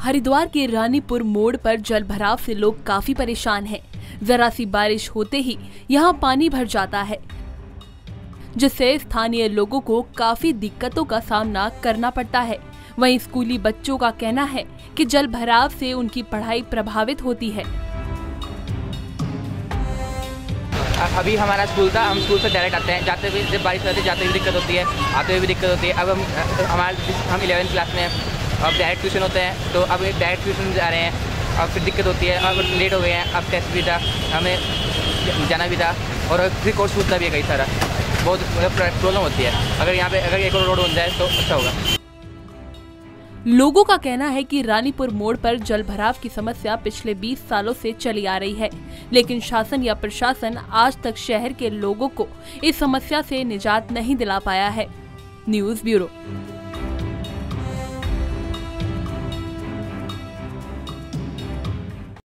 हरिद्वार के रानीपुर मोड़ पर जल भराव से लोग काफी परेशान हैं। जरा सी बारिश होते ही यहाँ पानी भर जाता है, जिससे स्थानीय लोगों को काफी दिक्कतों का सामना करना पड़ता है। वहीं स्कूली बच्चों का कहना है कि जल भराव से उनकी पढ़ाई प्रभावित होती है। अभी हमारा स्कूल था, हम स्कूल से डायरेक्ट आते हैं, जाते हुए जब बारिश होती है जाते हुए दिक्कत होती है, आते हुए भी दिक्कत होती है। अब हम 11th क्लास में हैं, अब डायरेक्ट ट्यूशन होते हैं, तो अब डायरेक्ट ट्यूशन जा रहे हैं, अब फिर दिक्कत होती है। अब लेट हो गए हैं, अब टेस्ट भी था, हमें जाना भी था और फिर कोर्स छूटता भी है कई सारा, बहुत प्रॉब्लम होती है। अगर यहाँ पे अगर एक और रोड बन जाए तो अच्छा होगा। लोगों का कहना है कि रानीपुर मोड़ पर जल भराव की समस्या पिछले 20 सालों से चली आ रही है, लेकिन शासन या प्रशासन आज तक शहर के लोगों को इस समस्या से निजात नहीं दिला पाया है। News bureau.